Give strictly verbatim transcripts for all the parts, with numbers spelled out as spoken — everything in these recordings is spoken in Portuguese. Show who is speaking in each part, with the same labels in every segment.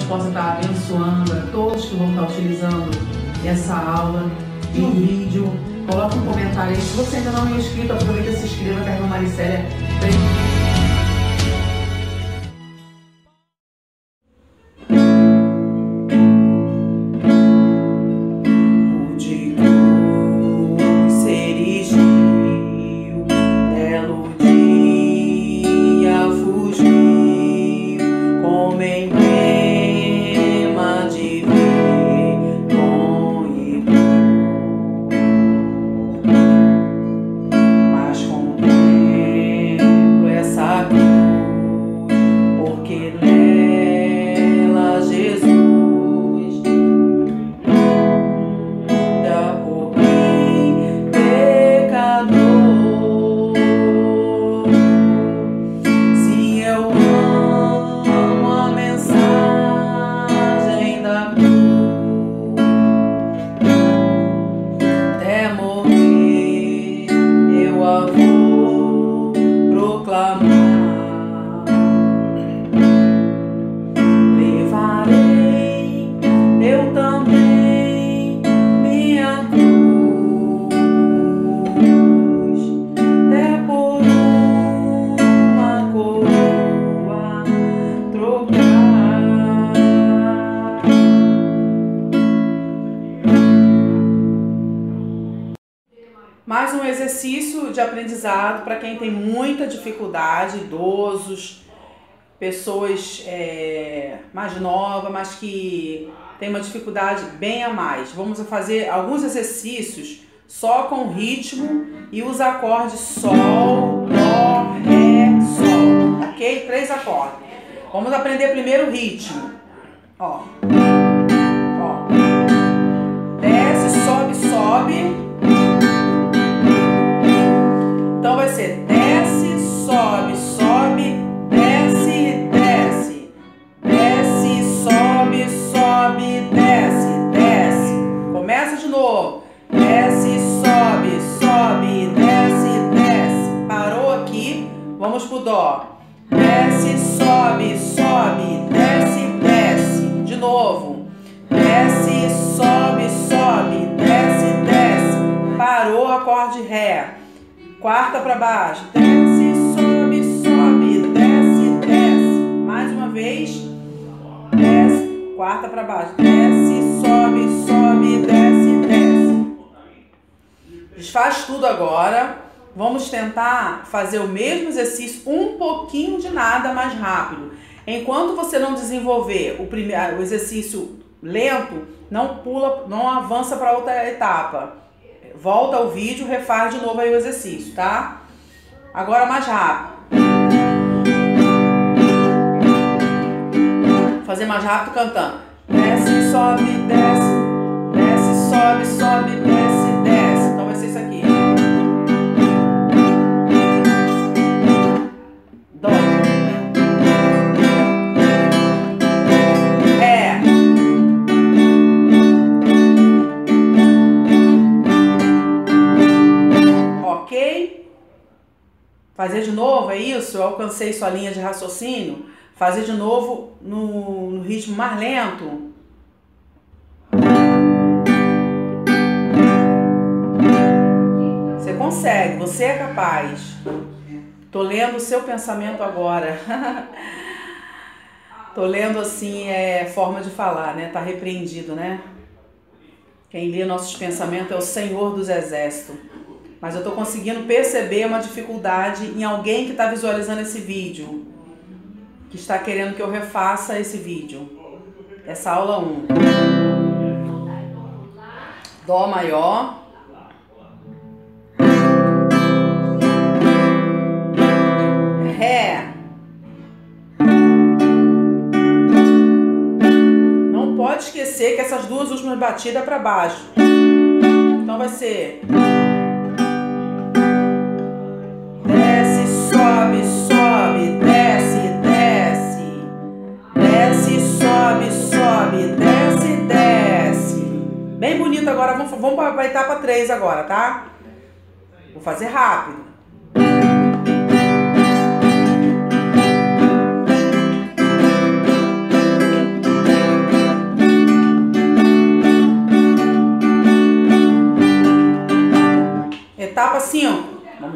Speaker 1: possa estar abençoando a todos que vão estar utilizando essa aula e o vídeo. Coloque um comentário aí. Se você ainda não é inscrito, aproveita e se inscreva, que a irmã Maricélia vem. Mais um exercício de aprendizado para quem tem muita dificuldade, idosos, pessoas é, mais novas, mas que tem uma dificuldade bem a mais. Vamos fazer alguns exercícios só com ritmo e os acordes Sol, Dó, Ré, Sol, ok? Três acordes. Vamos aprender primeiro o ritmo. Ó, ó. Desce, sobe, sobe. Então vai ser desce, sobe, sobe, desce, desce. Desce, sobe, sobe, desce, desce. Começa de novo. Desce, sobe, sobe, desce, desce. Parou aqui, vamos pro Dó. Desce, sobe, sobe, desce, desce. De novo. Desce, sobe, sobe, desce, desce. Parou, acorde Ré. Quarta para baixo, desce, sobe, sobe, desce, desce. Mais uma vez, desce, quarta para baixo, desce, sobe, sobe, desce, desce. Desfaz tudo agora. Vamos tentar fazer o mesmo exercício, um pouquinho de nada mais rápido. Enquanto você não desenvolver o, primeiro, o exercício lento, não pula, não avança para outra etapa. Volta ao vídeo, refaz de novo aí o exercício, tá? Agora mais rápido. Vou fazer mais rápido cantando. Desce, sobe, desce. Desce, sobe, sobe, desce, desce. Então vai ser isso aqui. Dó. Ré. Ok? Fazer de novo, é isso? Eu alcancei sua linha de raciocínio. Fazer de novo no, no ritmo mais lento. Você consegue, você é capaz. Tô lendo o seu pensamento agora. Tô lendo assim, é forma de falar, né? Tá repreendido, né? Quem lê nossos pensamentos é o Senhor dos Exércitos. Mas eu tô conseguindo perceber uma dificuldade em alguém que está visualizando esse vídeo, que está querendo que eu refaça esse vídeo. Essa aula um. Dó maior. Ré. Não pode esquecer que essas duas últimas batidas é para baixo. Então vai ser... Sobe, sobe, desce, desce. Desce, sobe, sobe, desce, desce. Bem bonito agora. Vamos, vamos para a etapa três agora, tá? Vou fazer rápido.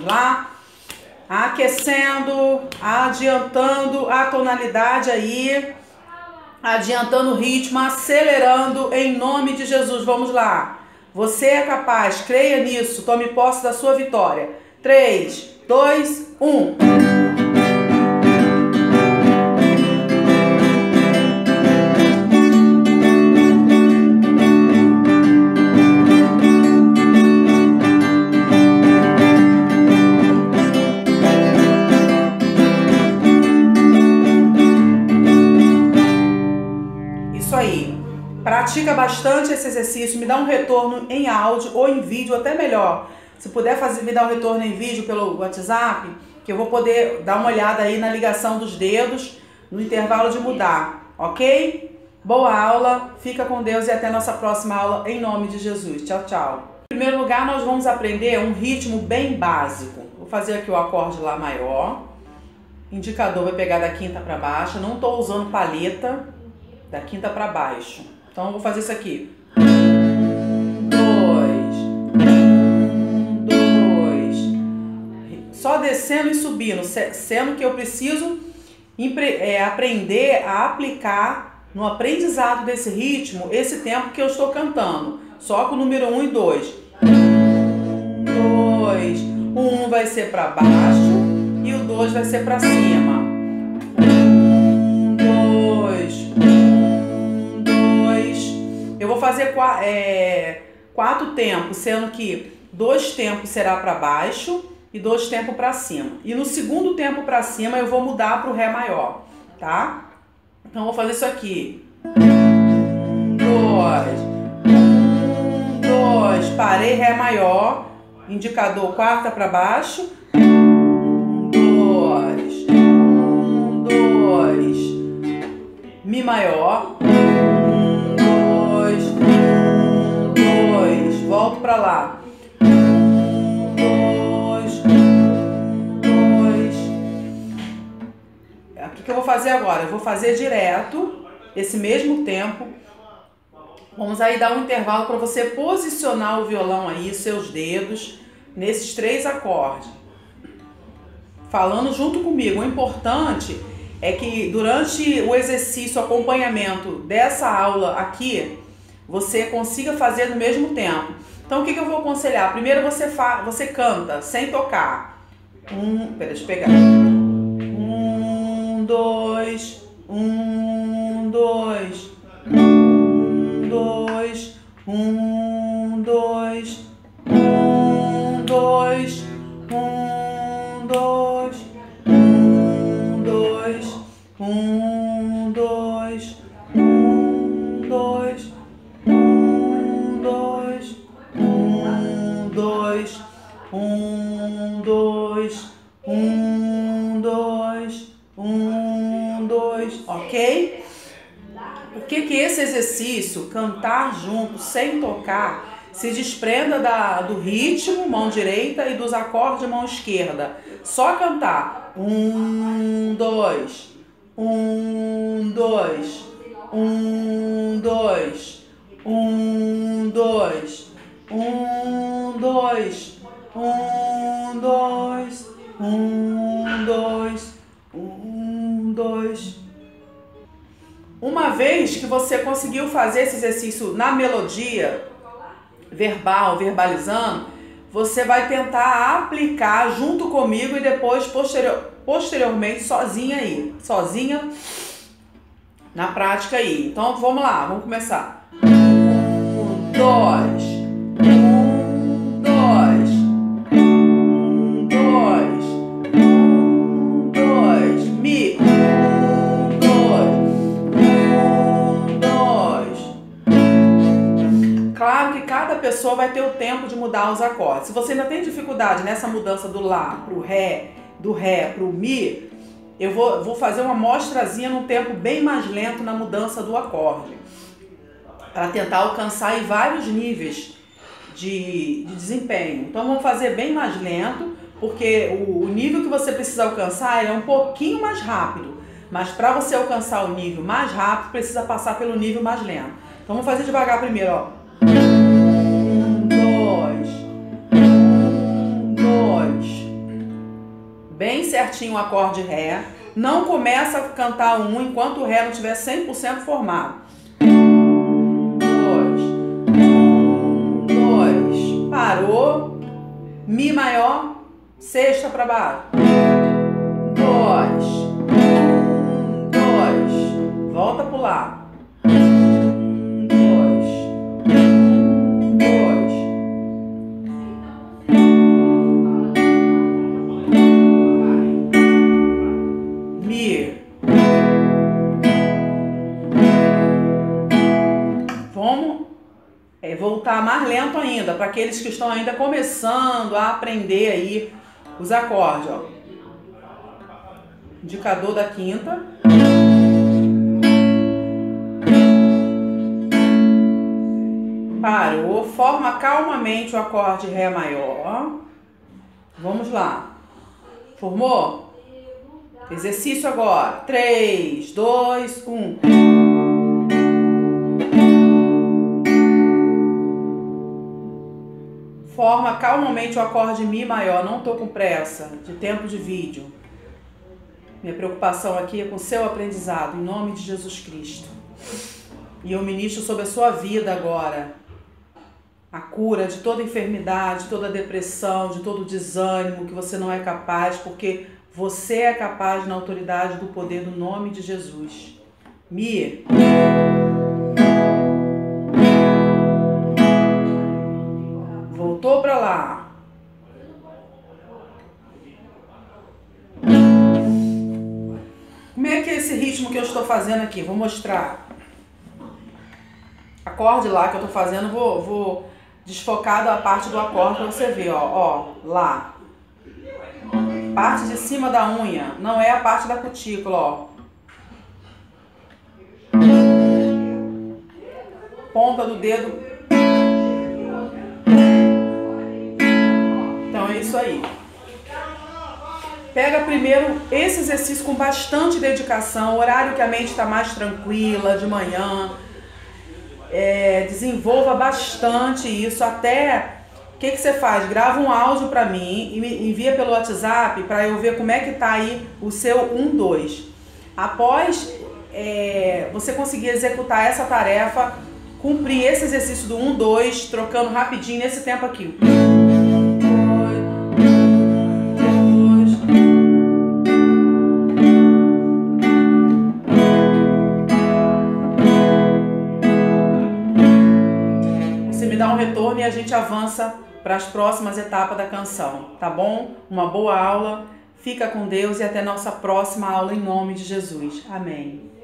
Speaker 1: lá. Aquecendo, adiantando a tonalidade aí, adiantando o ritmo, acelerando em nome de Jesus. Vamos lá. Você é capaz, creia nisso, tome posse da sua vitória. três, dois, um. Isso aí. Pratica bastante esse exercício, me dá um retorno em áudio ou em vídeo, até melhor. Se puder fazer, me dar um retorno em vídeo pelo WhatsApp, que eu vou poder dar uma olhada aí na ligação dos dedos, no intervalo de mudar, ok? Boa aula, fica com Deus e até nossa próxima aula, em nome de Jesus. Tchau, tchau. Em primeiro lugar, nós vamos aprender um ritmo bem básico. Vou fazer aqui o acorde Lá maior. Indicador vai pegar da quinta para baixo. Não estou usando palheta, da quinta para baixo. Então, eu vou fazer isso aqui. Um, dois, um, dois. Só descendo e subindo, sendo que eu preciso é, aprender a aplicar no aprendizado desse ritmo esse tempo que eu estou cantando. Só com o número um e dois. Um, dois. O um vai ser para baixo e o dois vai ser para cima. Um, dois, um, dois. Eu vou fazer é, quatro tempos, sendo que dois tempos será para baixo e dois tempos para cima. E no segundo tempo para cima eu vou mudar para o Ré maior, tá? Então eu vou fazer isso aqui. Um, dois, um, dois. Parei, Ré maior, indicador quarta para baixo. Um, dois, um, dois. Mi maior. Um, dois, um, dois. Volto para lá. Um, dois, um, dois. O que eu vou fazer agora? Eu vou fazer direto esse mesmo tempo. Vamos aí dar um intervalo para você posicionar o violão aí, seus dedos, nesses três acordes. Falando junto comigo. O importante é que durante o exercício, o acompanhamento dessa aula aqui, você consiga fazer no mesmo tempo. Então, o que, que eu vou aconselhar? Primeiro, você, fa você canta sem tocar. Um, pera, deixa eu pegar. Um, dois, um, dois, um, dois, um, dois, um, dois, um, dois, um, dois, um, dois, um, dois, um, dois, um, dois, um, dois, um, dois, um, dois, ok? O que que esse exercício, cantar junto, sem tocar, se desprenda da, do ritmo, mão direita, e dos acordes, mão esquerda. Só cantar. Um, dois, um, dois, um, dois, um, dois, um, dois, um, dois, um, dois, um, dois. Uma vez que você conseguiu fazer esse exercício na melodia, verbal, verbalizando, você vai tentar aplicar junto comigo e depois posterior, posteriormente sozinha aí, sozinha na prática aí. Então vamos lá, vamos começar. Um, dois, um, dois, um, dois, um, dois, mi, um, dois, um, dois. Claro que cada pessoa vai ter o tempo de mudar os acordes. Se você ainda tem dificuldade nessa mudança do Lá pro Ré, do Ré pro Mi, eu vou, vou fazer uma mostrazinha num tempo bem mais lento na mudança do acorde, para tentar alcançar aí vários níveis de, de desempenho. Então vamos fazer bem mais lento, porque o, o nível que você precisa alcançar é um pouquinho mais rápido, mas para você alcançar o nível mais rápido, precisa passar pelo nível mais lento. Então vamos fazer devagar primeiro, ó. Um, dois, um, dois, bem certinho o acorde Ré. Não começa a cantar um enquanto o Ré não estiver cem por cento formado. Dois, um, dois, parou, Mi maior, sexta para baixo. Dois, um, dois, volta a pular. Voltar mais lento ainda, para aqueles que estão ainda começando a aprender aí os acordes, ó. Indicador da quinta. Parou, forma calmamente o acorde Ré maior. Vamos lá. Formou? Exercício agora. três, dois, um. Forma calmamente o acorde Mi maior. Não tô com pressa de tempo de vídeo. Minha preocupação aqui é com o seu aprendizado, em nome de Jesus Cristo. E eu ministro sobre a sua vida agora a cura de toda enfermidade, de toda depressão, de todo desânimo, que você não é capaz, porque você é capaz na autoridade do poder do nome de Jesus. Mi. Voltou para lá. Como é que é esse ritmo que eu estou fazendo aqui? Vou mostrar. Acorde lá que eu estou fazendo, vou, vou desfocar da parte do acorde para você ver, ó, ó, lá. Parte de cima da unha, não é a parte da cutícula, ó. Ponta do dedo. Então é isso aí. Pega primeiro esse exercício com bastante dedicação, horário que a mente está mais tranquila, de manhã. É, desenvolva bastante isso. Até, o que, que você faz? Grava um áudio para mim e me envia pelo WhatsApp para eu ver como é que tá aí o seu um, dois. Após é, você conseguir executar essa tarefa, cumprir esse exercício do um, dois, trocando rapidinho nesse tempo aqui. Dá um retorno e a gente avança para as próximas etapas da canção, tá bom? Uma boa aula, fica com Deus e até nossa próxima aula em nome de Jesus. Amém.